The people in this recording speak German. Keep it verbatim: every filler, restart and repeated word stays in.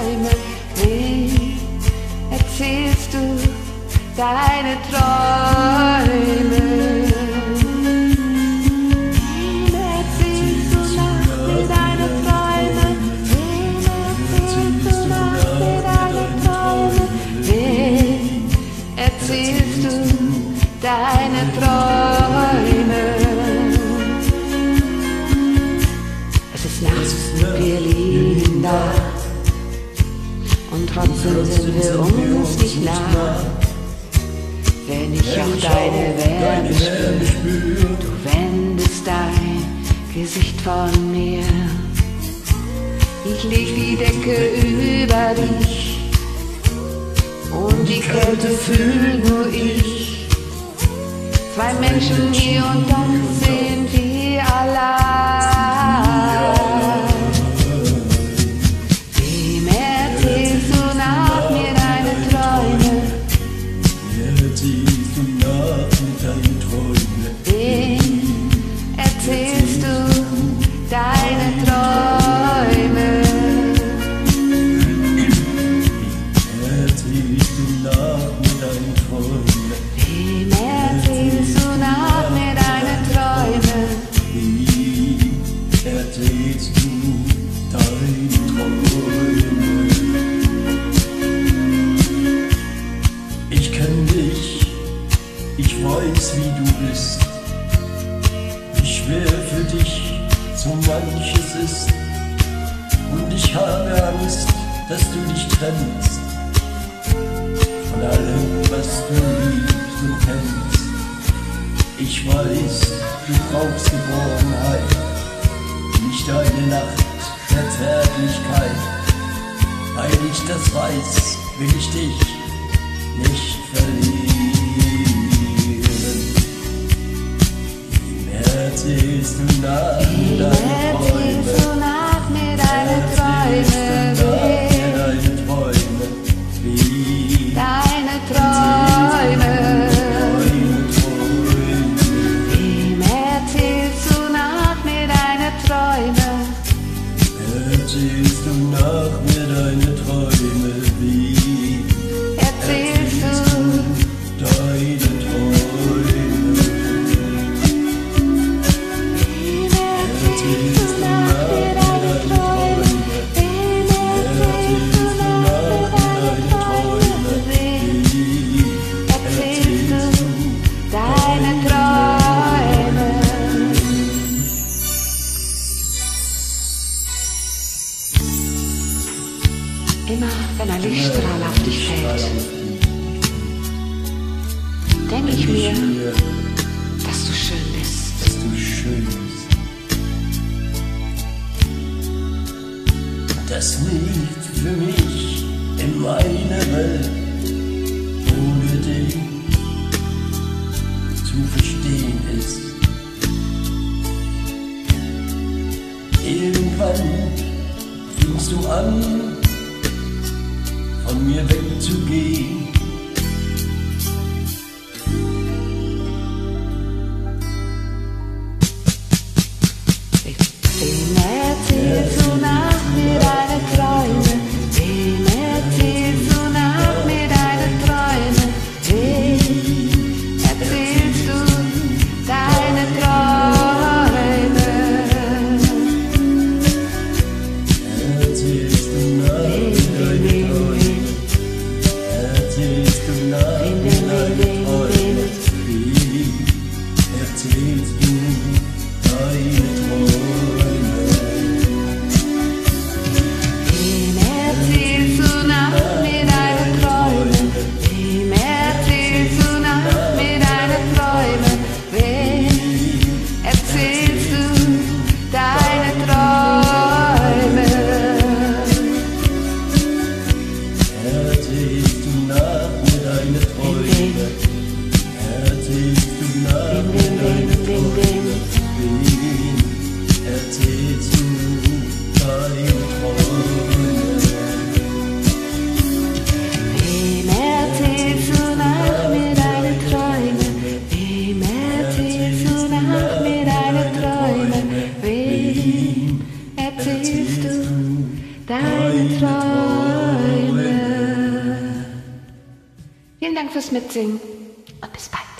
Träume? Wem erzählst du deine Träume? Wem erzählst du nachts mir deine Träume? Wem erzählst du nachts mir deine Träume? Wem erzählst du deine Träume? Es ist nachts, wir liegen da und trotzdem sind wir uns nicht nah. Wenn ich auch deine Wärme spür, du wendest dein Gesicht von mir. Ich leg die Decke über dich und die Kälte fühl nur ich. Zwei Menschen hier und dann sind wir allein. Wem erzählst du nach mir deine Träume? Wem erzählst du deine Träume? Wem erzählst du nach mir deine Träume? Wie erzählst du deine Träume? Ich kenn dich, ich weiß, wie du bist, wie schwer für dich so manches ist. Und ich habe Angst, dass du dich trennst von allem, was du liebst und kennst. Ich weiß, du brauchst Geborgenheit, nicht eine Nacht der Zärtlichkeit. Weil ich das weiß, will ich dich nicht verlieren. Wem erzählst du nach mir deine Träume? Nach mir deine Träume, Deine Träume, wie deine Träume. Wem erzählst du nach mir deine Träume? Erzählst du nach mir deine Träume, wie Erzählst du deine Träume? Wem erzählst du nach mir deine Träume? Wem erzählst du nach mir deine Träume? Wem erzählst du deine Träume? Immer wenn ein Lichtstrahl auf dich fällt, denke ich mir, dass du schön bist. Dass du schön bist. Das nicht für mich in meine Welt ohne dich zu verstehen ist. Irgendwann fängst du an, von mir wegzugehen. Wem erzählst du nach mir deine Träume? Wem erzählst du nach mir deine Träume? Wem erzählst du deine Träume? Erzählst du nach mir deine Träume? Vielen Dank fürs Mitsingen und bis bald.